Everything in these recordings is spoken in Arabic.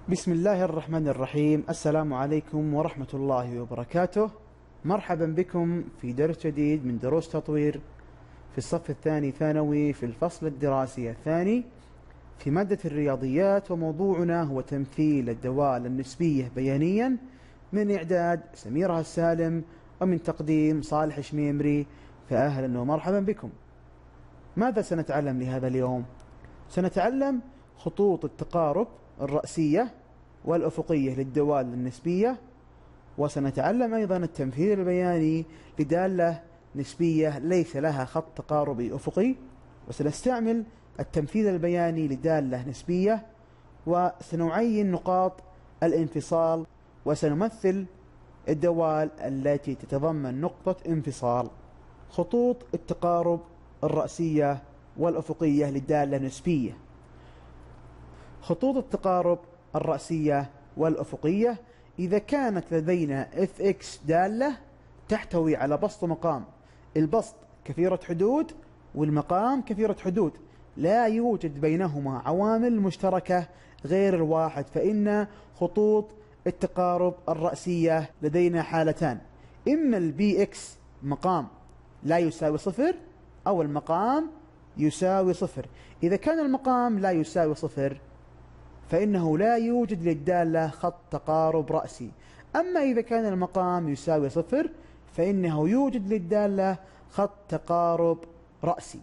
بسم الله الرحمن الرحيم. السلام عليكم ورحمة الله وبركاته. مرحبا بكم في درس جديد من دروس تطوير في الصف الثاني ثانوي في الفصل الدراسي الثاني في مادة الرياضيات، وموضوعنا هو تمثيل الدوال النسبية بيانيا من إعداد سميرة السالم ومن تقديم صالح شميمري. فأهلا ومرحبا بكم. ماذا سنتعلم لهذا اليوم؟ سنتعلم خطوط التقارب الرأسية والأفقية للدوال النسبية، وسنتعلم أيضا التمثيل البياني لدالة نسبية ليس لها خط تقاربي أفقي، وسنستعمل التمثيل البياني لدالة نسبية، وسنعين نقاط الانفصال، وسنمثل الدوال التي تتضمن نقطة انفصال. خطوط التقارب الرأسية والأفقية لدالة نسبية. خطوط التقارب الرأسية والأفقية: إذا كانت لدينا fx دالة تحتوي على بسط ومقام، البسط كثيرة حدود والمقام كثيرة حدود، لا يوجد بينهما عوامل مشتركة غير الواحد، فإن خطوط التقارب الرأسية لدينا حالتان: إما البي اكس مقام لا يساوي صفر، أو المقام يساوي صفر. إذا كان المقام لا يساوي صفر فإنه لا يوجد للدالة خط تقارب رأسي، أما إذا كان المقام يساوي صفر فإنه يوجد للدالة خط تقارب رأسي.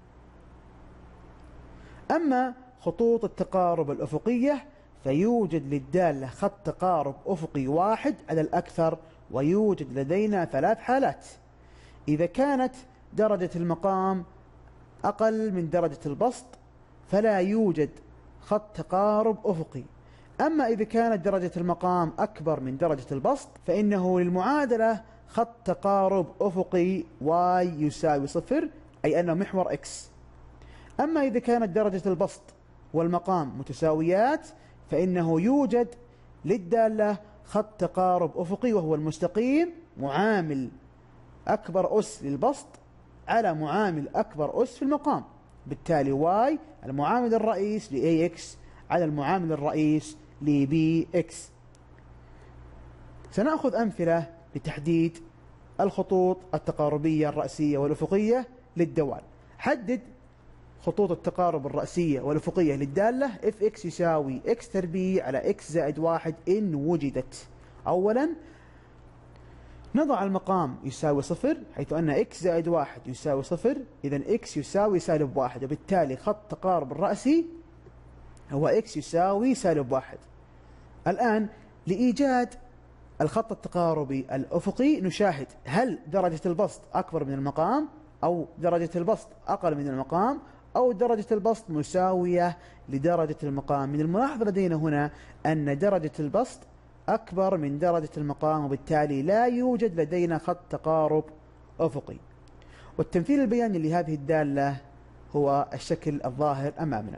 أما خطوط التقارب الأفقية فيوجد للدالة خط تقارب أفقي واحد على الأكثر، ويوجد لدينا ثلاث حالات: إذا كانت درجة المقام أقل من درجة البسط فلا يوجد خط تقارب أفقي، أما إذا كانت درجة المقام أكبر من درجة البسط فإنه للمعادلة خط تقارب أفقي y يساوي صفر، أي أنه محور x. أما إذا كانت درجة البسط والمقام متساويات فإنه يوجد للدالة خط تقارب أفقي، وهو المستقيم معامل أكبر أس للبسط على معامل أكبر أس في المقام، بالتالي y المعامل الرئيس ل ax على المعامل الرئيس ل bx. سنأخذ أمثلة لتحديد الخطوط التقاربية الرأسية والأفقية للدوال. حدد خطوط التقارب الرأسية والأفقية للدالة fx يساوي x تربيع على x زائد واحد إن وجدت. أولا نضع المقام يساوي صفر، حيث أن x زائد واحد يساوي صفر، إذن x يساوي سالب واحد، وبالتالي خط التقارب الرأسي هو x يساوي سالب واحد. الآن لإيجاد الخط التقاربي الأفقي نشاهد هل درجة البسط أكبر من المقام، أو درجة البسط أقل من المقام، أو درجة البسط مساوية لدرجة المقام. من الملاحظ لدينا هنا أن درجة البسط أكبر من درجة المقام، وبالتالي لا يوجد لدينا خط تقارب أفقي. والتمثيل البياني لهذه الدالة هو الشكل الظاهر أمامنا.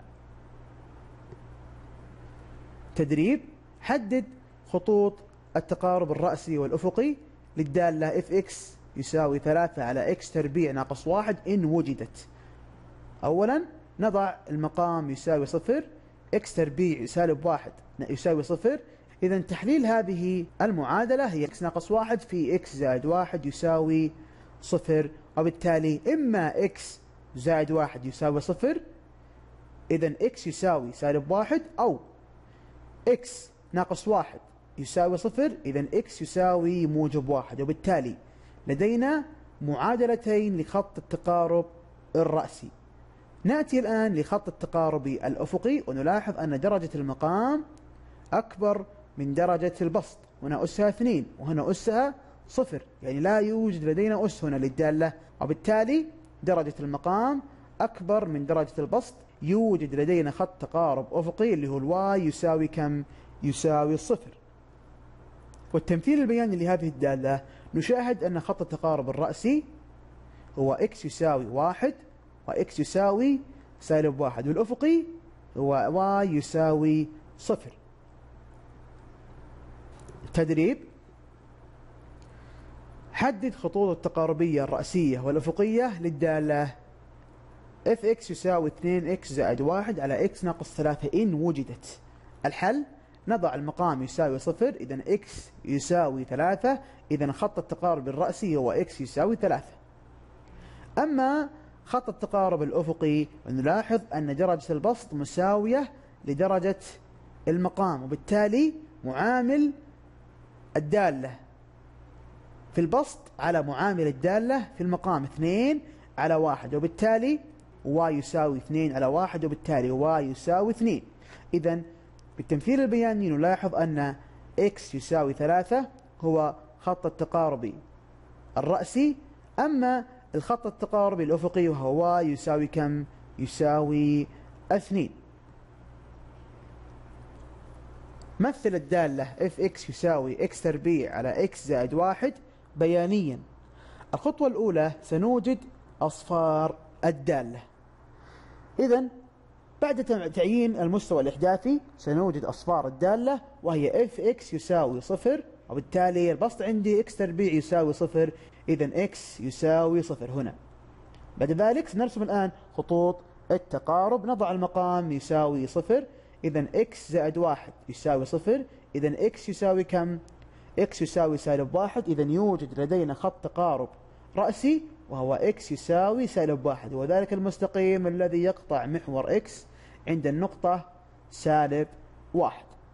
تدريب: حدد خطوط التقارب الرأسي والأفقي للدالة fx يساوي 3 على x تربيع ناقص 1 إن وجدت. أولا نضع المقام يساوي صفر، x تربيع سالب 1 يساوي صفر، إذا تحليل هذه المعادلة هي x ناقص 1 في x زائد 1 يساوي صفر، وبالتالي إما x زائد 1 يساوي صفر، إذا x يساوي سالب 1، أو x ناقص 1 يساوي صفر، إذا x يساوي موجب 1، وبالتالي لدينا معادلتين لخط التقارب الرأسي. نأتي الآن لخط التقارب الأفقي، ونلاحظ أن درجة المقام أكبر من درجة البسط، هنا أسها 2 وهنا أسها صفر، يعني لا يوجد لدينا أس هنا للدالة، وبالتالي درجة المقام أكبر من درجة البسط، يوجد لدينا خط تقارب أفقي اللي هو الواي يساوي كم؟ يساوي صفر. والتمثيل البياني لهذه الدالة نشاهد أن خط التقارب الرأسي هو x يساوي 1 وx يساوي سالب 1، والأفقي هو y يساوي صفر. تدريب: حدد خطوط التقاربية الرأسية والأفقية للدالة fx يساوي 2x زائد 1 على x ناقص 3 إن وجدت. الحل: نضع المقام يساوي 0، إذا x يساوي 3، إذا خط التقارب الرأسي هو x يساوي 3. أما خط التقارب الأفقي نلاحظ أن درجة البسط مساوية لدرجة المقام، وبالتالي معامل الدالة في البسط على معامل الدالة في المقام 2/1، وبالتالي y يساوي 2/1، وبالتالي y يساوي 2. إذا بالتمثيل البياني نلاحظ أن x يساوي 3 هو خط التقارب الرأسي، أما الخط التقارب الأفقي وهو y يساوي كم؟ يساوي 2. مثل الدالة fx يساوي x تربيع على x زائد 1 بيانيا. الخطوة الأولى سنوجد أصفار الدالة. إذن بعد تعيين المستوى الإحداثي سنوجد أصفار الدالة، وهي fx يساوي 0، وبالتالي البسط عندي x تربيع يساوي 0، إذن x يساوي 0 هنا. بعد ذلك سنرسم الآن خطوط التقارب. نضع المقام يساوي 0، إذن x زائد 1 يساوي 0، إذن x يساوي كم؟ x يساوي -1، إذن يوجد لدينا خط تقارب رأسي وهو x يساوي -1، وذلك المستقيم الذي يقطع محور x عند النقطة -1.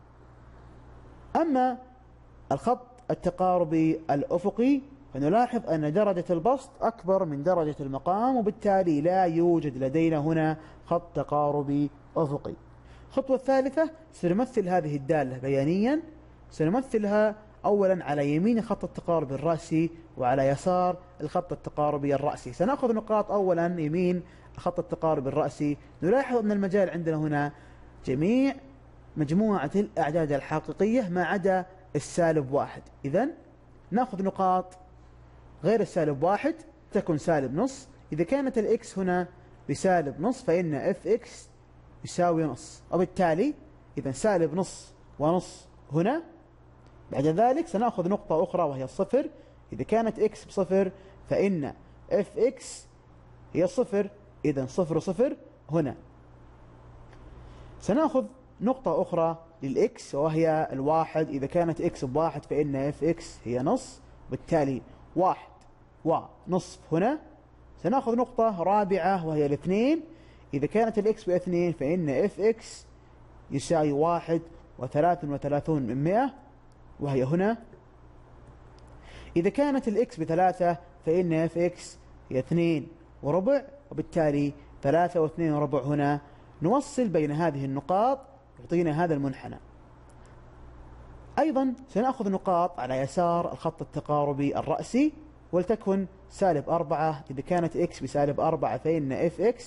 أما الخط التقاربي الأفقي فنلاحظ أن درجة البسط أكبر من درجة المقام، وبالتالي لا يوجد لدينا هنا خط تقاربي أفقي. الخطوة الثالثة سنمثل هذه الدالة بيانيا. سنمثلها أولا على يمين خط التقارب الرأسي وعلى يسار الخط التقاربي الرأسي. سنأخذ نقاط أولا يمين خط التقارب الرأسي. نلاحظ أن المجال عندنا هنا جميع مجموعة الأعداد الحقيقية ما عدا -1. إذن نأخذ نقاط غير -1 تكون -0. إذا كانت الإكس هنا ب-0.5 فإن fx يساوي نص، وبالتالي إذا -0.5 ونص هنا. بعد ذلك سنأخذ نقطة أخرى وهي 0. إذا كانت x ب0 فإن fx هي 0، إذا 0 هنا. سنأخذ نقطة أخرى للإكس وهي 1. إذا كانت x ب1 فإن fx هي نص، بالتالي 1 ونصف هنا. سنأخذ نقطة رابعة وهي 2. إذا كانت الإكس ب2 فإن fx يساوي 1.33 وهي هنا. إذا كانت الإكس ب3 فإن fx هي 2.25، وبالتالي 3.2 هنا. نوصل بين هذه النقاط يعطينا هذا المنحنى. أيضا سنأخذ نقاط على يسار الخط التقاربي الرأسي، ولتكن -4. إذا كانت x ب-4 فإن fx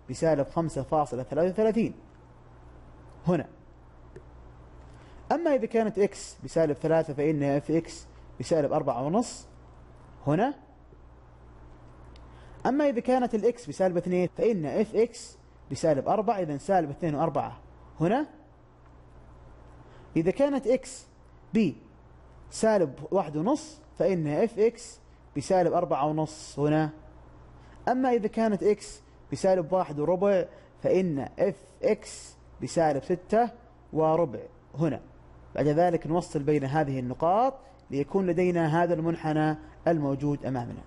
ب-5.33 هنا. أما إذا كانت x ب-3 فإن fx ب-4.5 هنا. أما إذا كانت الإكس ب-2 فإن fx ب-4، إذا -2.4 هنا. إذا كانت x ب-1.5 فإن fx ب-4.5 هنا. أما إذا كانت x ب-1.25 فإن fx ب-6.25 هنا. بعد ذلك نوصل بين هذه النقاط ليكون لدينا هذا المنحنى الموجود أمامنا.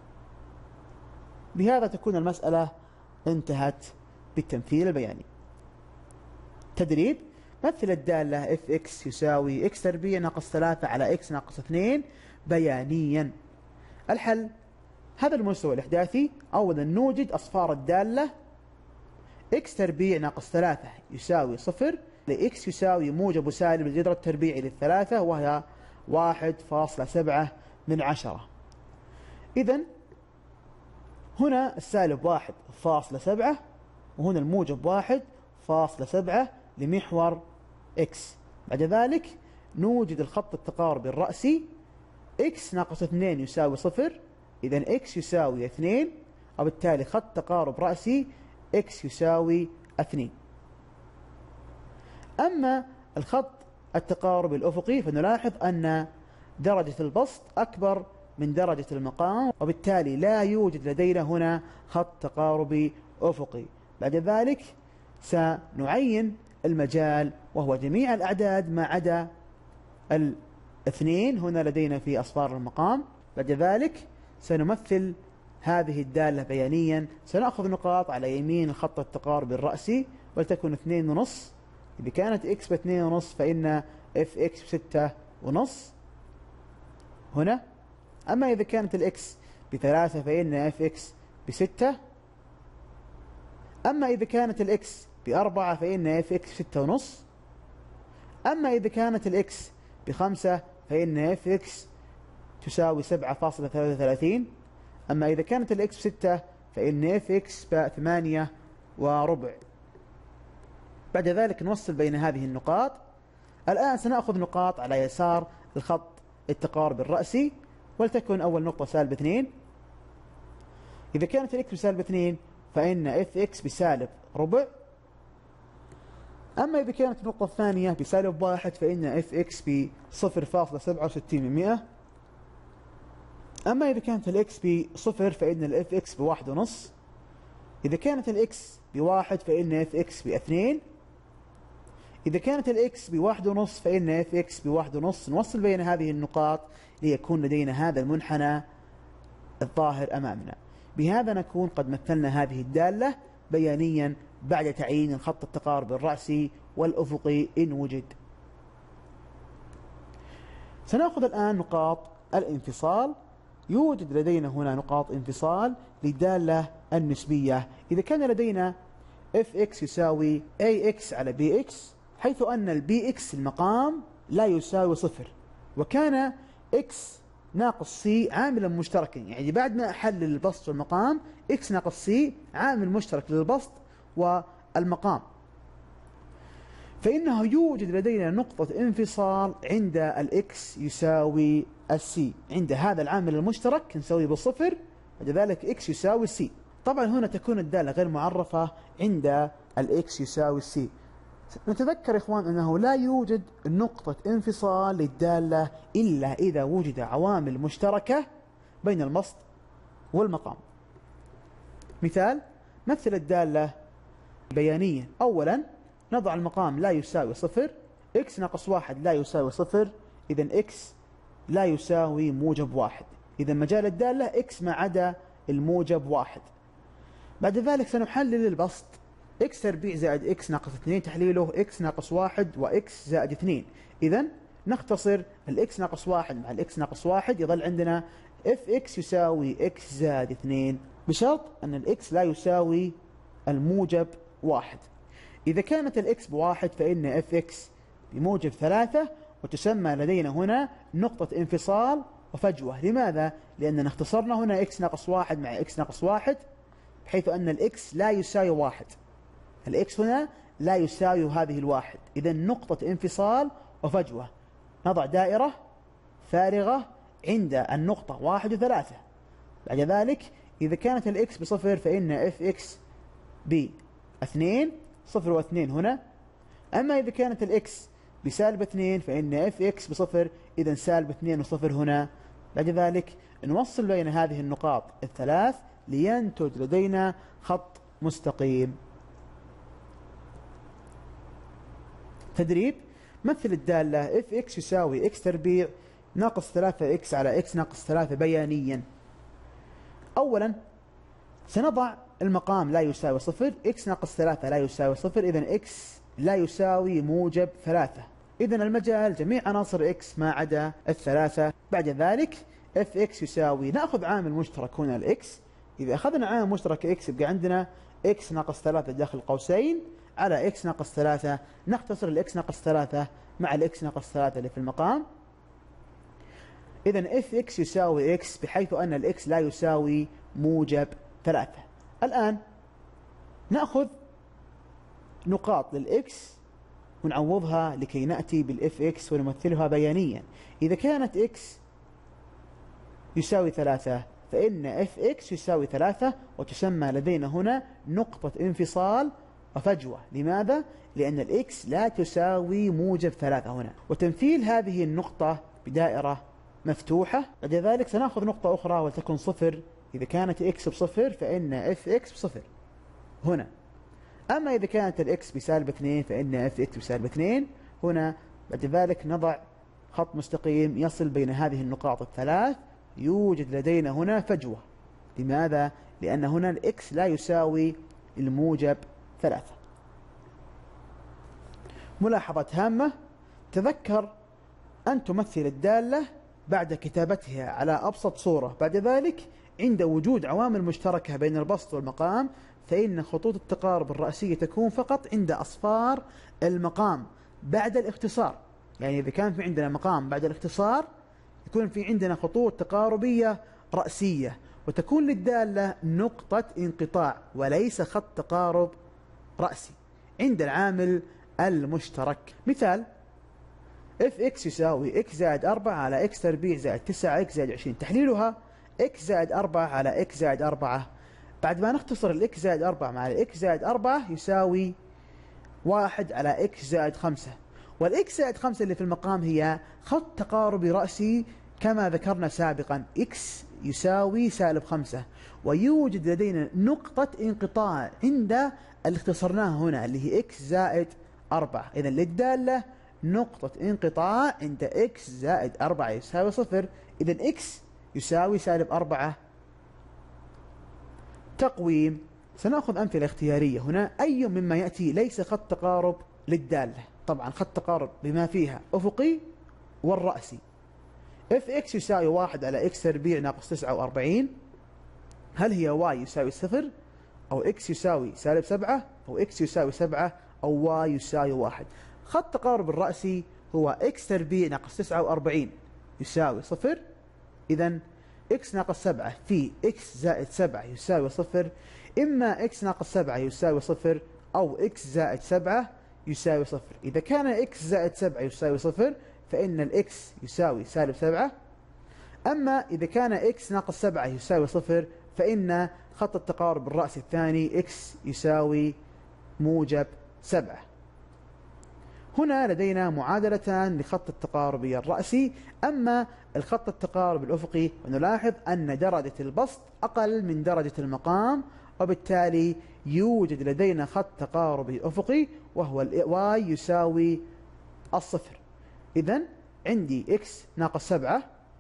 بهذا تكون المسألة انتهت بالتمثيل البياني. تدريب: مثل الدالة fx يساوي x تربيع ناقص 3 على x ناقص 2 بيانيا. الحل: هذا المستوى الإحداثي. أولا نوجد أصفار الدالة x تربيع ناقص 3 يساوي 0 لx يساوي موجب وسالب الجذر التربيعي للثلاثة وهي 1.7. إذن هنا السالب 1.7 وهنا الموجب 1.7 لمحور x. بعد ذلك نوجد الخط التقاربي الرأسي. x ناقص 2 يساوي 0، إذن x يساوي 2، وبالتالي خط تقارب رأسي x يساوي 2. أما الخط التقاربي الأفقي فنلاحظ أن درجة البسط أكبر من درجة المقام، وبالتالي لا يوجد لدينا هنا خط تقاربي أفقي. بعد ذلك سنعين المجال، وهو جميع الأعداد ما عدا الاثنين هنا لدينا في أصفار المقام. بعد ذلك سنمثل هذه الدالة بيانيا. سنأخذ نقاط على يمين خط التقارب الرأسي ولتكن 2.5. إذا كانت x ب2.5 فإن fx ب6.5 هنا. أما إذا كانت الإكس ب3 فإن fx ب6. أما إذا كانت الإكس ب4 فإن fx ب6.5. أما إذا كانت الإكس ب5 فإن fx تساوي 7.33. أما إذا كانت الإكس ب6 فإن fx ب8.25. بعد ذلك نوصل بين هذه النقاط. الآن سنأخذ نقاط على يسار الخط التقارب الرأسي، ولتكن أول نقطة -2. إذا كانت الإكس ب2 فإن fx ب-ربع. أما إذا كانت النقطة الثانية ب-1 فإن fx ب0.67. أما إذا كانت الإكس ب0 فإن الfx ب1.5. إذا كانت الإكس ب1 فإن fx ب2. إذا كانت الإكس ب1.5 فإن fx ب1.5. نوصل بين هذه النقاط ليكون لدينا هذا المنحنى الظاهر أمامنا. بهذا نكون قد مثلنا هذه الدالة بيانيا بعد تعيين الخط التقارب الرأسي والأفقي إن وجد. سنأخذ الآن نقاط الانفصال. يوجد لدينا هنا نقاط انفصال للدالة النسبية. إذا كان لدينا fx يساوي ax على bx، حيث أن الbx المقام لا يساوي 0، وكان x ناقص c عاملا مشتركا، يعني بعد ما أحلل البسط والمقام x ناقص c عامل مشترك للبسط والمقام، فإنه يوجد لدينا نقطة انفصال عند الإكس يساوي السي. عند هذا العامل المشترك نسوي بالصفر، وكذلك إكس يساوي السي. طبعا هنا تكون الدالة غير معرفة عند الإكس يساوي السي. نتذكر إخوان أنه لا يوجد نقطة انفصال للدالة إلا إذا وجد عوامل مشتركة بين البسط والمقام. مثال، مثل الدالة بيانيا. أولا نضع المقام لا يساوي 0، إكس ناقص 1 لا يساوي 0، إذن إكس لا يساوي موجب 1. إذا مجال الدالة إكس ما عدا الموجب 1. بعد ذلك سنحلل البسط إكس تربيع زائد إكس ناقص 2 تحليله إكس ناقص 1 وإكس زائد 2. إذن نختصر الإكس ناقص 1 مع الإكس ناقص 1 يظل عندنا اف إكس يساوي إكس زائد 2 بشرط أن الإكس لا يساوي الموجب 1. إذا كانت الإكس ب1 فإن اف إكس بموجب 3، وتسمى لدينا هنا نقطة انفصال وفجوة. لماذا؟ لأننا اختصرنا هنا إكس ناقص 1 مع إكس ناقص 1، بحيث أن الإكس لا يساوي 1. الإكس هنا لا يساوي هذه الواحد، إذا نقطة انفصال وفجوة. نضع دائرة فارغة عند النقطة 1 و3. بعد ذلك إذا كانت الإكس بصفر فإن اف إكس ب2، 0 و2 هنا. أما إذا كانت الإكس بسالب 2 فإن اف إكس بصفر، إذا سالب 2 و0 هنا. بعد ذلك نوصل بين هذه النقاط الثلاث لينتج لدينا خط مستقيم. تدريب، مثل الدالة اف إكس يساوي إكس تربيع ناقص 3 إكس على إكس ناقص 3 بيانيا. أولا سنضع المقام لا يساوي 0، إكس ناقص 3 لا يساوي 0، إذن إكس لا يساوي موجب 3. إذن المجال جميع عناصر إكس ما عدا الثلاثة. بعد ذلك اف إكس يساوي، نأخذ عامل مشترك هنا الإكس. إذا أخذنا عامل مشترك إكس يبقى عندنا إكس ناقص 3 داخل قوسين على إكس ناقص 3. نختصر الإكس ناقص 3 مع الإكس ناقص 3 اللي في المقام. إذن اف إكس يساوي إكس، بحيث أن الإكس لا يساوي موجب 3. الآن نأخذ نقاط للإكس ونعوضها لكي نأتي بالإف إكس ونمثلها بيانيا. إذا كانت إكس يساوي 3 فإن اف إكس يساوي 3، وتسمى لدينا هنا نقطة انفصال وفجوة. لماذا؟ لأن الإكس لا تساوي موجب 3 هنا. وتمثيل هذه النقطة بدائرة مفتوحة. بعد ذلك سنأخذ نقطة أخرى ولتكن 0. إذا كانت إكس بصفر فإن اف إكس بصفر هنا. أما إذا كانت الإكس بسالب 2 فإن اف إكس بسالب 2. هنا بعد ذلك نضع خط مستقيم يصل بين هذه النقاط الثلاث. يوجد لدينا هنا فجوة. لماذا؟ لأن هنا الإكس لا يساوي الموجب 3. ملاحظة هامة: تذكر أن تمثل الدالة بعد كتابتها على أبسط صورة. بعد ذلك عند وجود عوامل مشتركة بين البسط والمقام فإن خطوط التقارب الرأسية تكون فقط عند أصفار المقام بعد الاختصار. يعني إذا كان في عندنا مقام بعد الاختصار يكون في عندنا خطوط تقاربية رأسية، وتكون للدالة نقطة انقطاع وليس خط تقارب رأسي عند العامل المشترك. مثال: اف اكس يساوي اكس زائد 4 على اكس تربيع زائد 9 اكس زائد 20. تحليلها: اكس زائد 4 على اكس زائد 4. بعد ما نختصر الاكس زائد 4 مع الاكس زائد 4 يساوي 1 على اكس زائد 5. والاكس زائد 5 اللي في المقام هي خط تقاربي رأسي كما ذكرنا سابقا، اكس يساوي سالب 5. ويوجد لدينا نقطة انقطاع عند اللي اختصرناها هنا اللي هي اكس زائد 4. إذن للدالة نقطة انقطاع عند اكس زائد 4 يساوي 0. إذن اكس يساوي سالب 4. تقويم: سنأخذ أمثلة اختيارية هنا. أي مما يأتي ليس خط تقارب للدالة؟ طبعا خط تقارب بما فيها أفقي والرأسي. اف اكس يساوي 1 على اكس تربيع ناقص 49. هل هي واي يساوي 0 أو اكس يساوي سالب 7 أو اكس يساوي 7 أو واي يساوي 1؟ خط تقارب الرأسي هو اكس تربيع ناقص 49 يساوي 0. إذن اكس ناقص 7 في اكس زائد 7 يساوي 0. إما اكس ناقص 7 يساوي 0 أو اكس زائد 7 يساوي 0. إذا كان اكس زائد 7 يساوي 0 فإن الاكس يساوي سالب 7. أما إذا كان اكس ناقص 7 يساوي 0 فإن خط التقارب الرأسي الثاني اكس يساوي موجب 7. هنا لدينا معادلتان لخط التقارب الرأسي. أما الخط التقارب الأفقي نلاحظ أن درجة البسط أقل من درجة المقام، وبالتالي يوجد لدينا خط تقاربي أفقي وهو y يساوي 0. إذن عندي x ناقص 7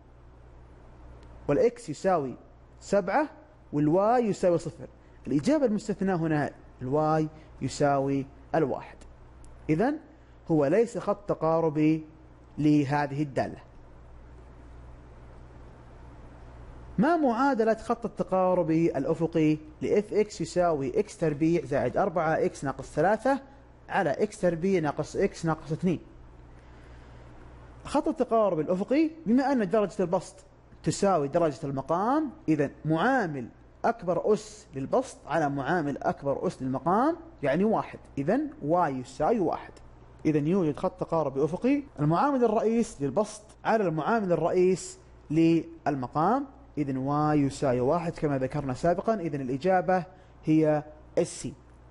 والx يساوي 7 والy يساوي 0. الإجابة المستثناة هنا الy يساوي 1. إذن هو ليس خط تقاربي لهذه الدالة. ما معادلة خط التقارب الأفقي لإف إكس يساوي إكس تربيع زائد 4 إكس ناقص 3 على إكس تربيع ناقص إكس ناقص 2؟ خط التقارب الأفقي بما أن درجة البسط تساوي درجة المقام، إذن معامل أكبر أس للبسط على معامل أكبر أس للمقام يعني 1. إذن y يساوي 1. إذن يوجد خط تقارب أفقي المعامل الرئيس للبسط على المعامل الرئيس للمقام. إذن y يساوي 1 كما ذكرنا سابقا. إذن الإجابة هي السي.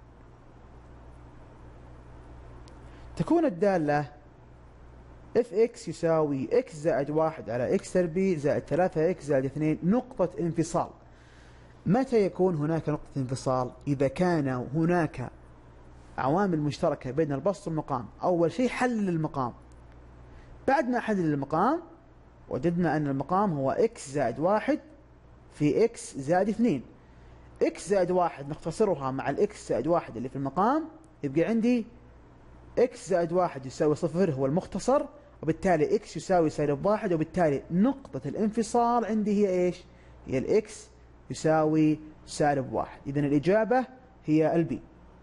تكون الدالة fx يساوي x زائد 1 على x تربيع زائد 3x زائد 2 نقطة انفصال. متى يكون هناك نقطة انفصال؟ إذا كان هناك عوامل مشتركة بين البسط والمقام. أول شيء حلل المقام. بعد ما حلل المقام وجدنا أن المقام هو x زائد 1 في x زائد 2. x زائد 1 نختصرها مع الx زائد 1 اللي في المقام، يبقى عندي x زائد 1 يساوي 0 هو المختصر، وبالتالي x يساوي سالب 1، وبالتالي نقطة الانفصال عندي هي إيش؟ هي الإكس يساوي سالب 1. إذن الإجابة هي البي.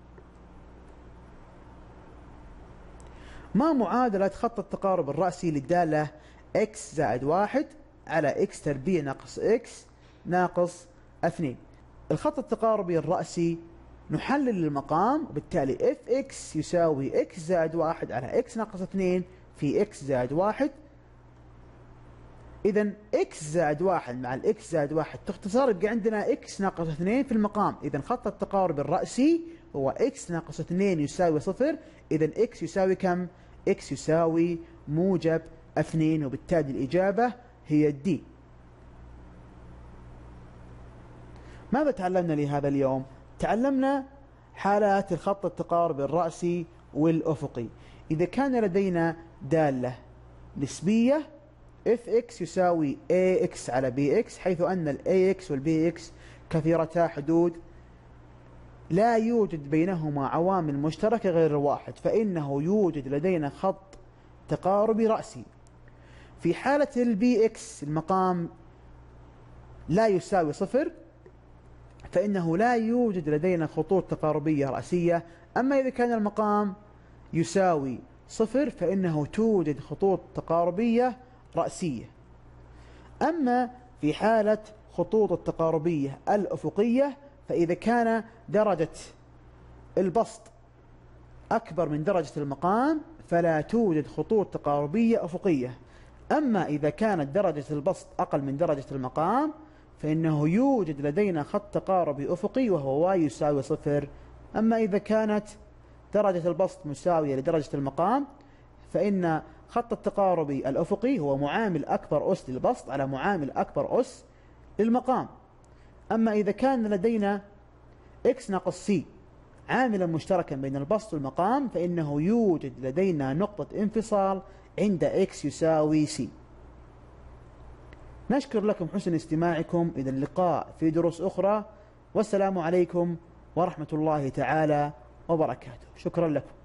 ما معادلة خط التقارب الرأسي للدالة x زائد 1 على x تربيع ناقص x ناقص 2؟ الخط التقاربي الرأسي نحلل المقام، وبالتالي fx يساوي x زائد 1 على x ناقص 2 في x زائد 1. إذن x زائد 1 مع x زائد 1 تختصر، يبقى عندنا x ناقص 2 في المقام. إذن خط التقارب الرأسي هو x ناقص 2 يساوي 0. إذن x يساوي كم؟ x يساوي موجب 2، وبالتالي الإجابة هي الدي. ماذا تعلمنا لهذا اليوم؟ تعلمنا حالات الخط التقاربي الرأسي والأفقي. إذا كان لدينا دالة نسبية fx يساوي ax على bx، حيث أن ال ax وال bx كثيرتا حدود لا يوجد بينهما عوامل مشتركة غير الواحد، فإنه يوجد لدينا خط تقاربي رأسي. في حالة ال bx المقام لا يساوي صفر، فإنه لا يوجد لدينا خطوط تقاربية رأسية. أما إذا كان المقام يساوي صفر فإنه توجد خطوط تقاربية رأسية. أما في حالة خطوط التقاربية الأفقية، فإذا كان درجة البسط أكبر من درجة المقام فلا توجد خطوط تقاربية أفقية. أما إذا كانت درجة البسط أقل من درجة المقام فإنه يوجد لدينا خط تقاربي أفقي وهو y يساوي صفر. أما إذا كانت درجة البسط مساوية لدرجة المقام فإن خط التقاربي الأفقي هو معامل أكبر أس للبسط على معامل أكبر أس للمقام. أما إذا كان لدينا x ناقص c عاملا مشتركا بين البسط والمقام فإنه يوجد لدينا نقطة انفصال عند x يساوي c. نشكر لكم حسن استماعكم، إلى اللقاء في دروس أخرى، والسلام عليكم ورحمة الله تعالى وبركاته. شكرا لكم.